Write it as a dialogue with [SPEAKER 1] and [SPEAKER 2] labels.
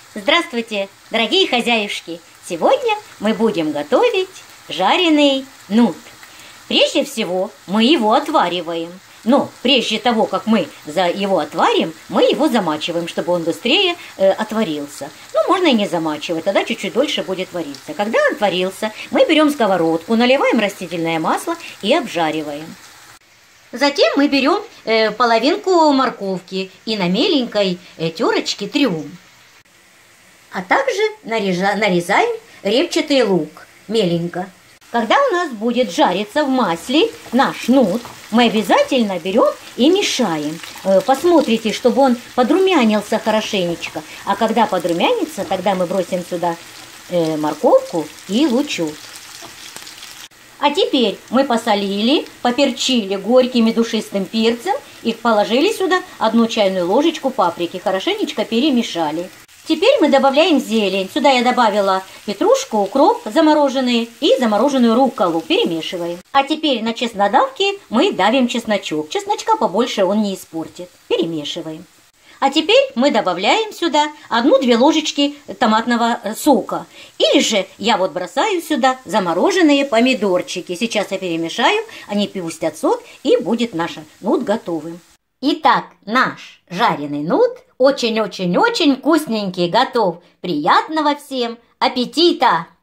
[SPEAKER 1] Здравствуйте, дорогие хозяюшки! Сегодня мы будем готовить жареный нут. Прежде всего мы его отвариваем. Но прежде того, как мы его отварим, мы его замачиваем, чтобы он быстрее отварился. Ну, можно и не замачивать, тогда чуть-чуть дольше будет вариться. Когда он отварился, мы берем сковородку, наливаем растительное масло и обжариваем. Затем мы берем половинку морковки и на меленькой терочке трем. А также нарезаем репчатый лук меленько. Когда у нас будет жариться в масле наш нут, мы обязательно берем и мешаем. Посмотрите, чтобы он подрумянился хорошенечко. А когда подрумянится, тогда мы бросим сюда морковку и лучок. А теперь мы посолили, поперчили горьким и душистым перцем и положили сюда 1 чайную ложечку паприки. Хорошенечко перемешали. Теперь мы добавляем зелень. Сюда я добавила петрушку, укроп замороженный и замороженную рукколу. Перемешиваем. А теперь на чеснодавке мы давим чесночок. Чесночка побольше он не испортит. Перемешиваем. А теперь мы добавляем сюда 1-2 ложечки томатного сока. Или же я вот бросаю сюда замороженные помидорчики. Сейчас я перемешаю, они пустят сок и будет наш нут готовым. Итак, наш жареный нут очень-очень-очень вкусненький готов. Приятного всем аппетита!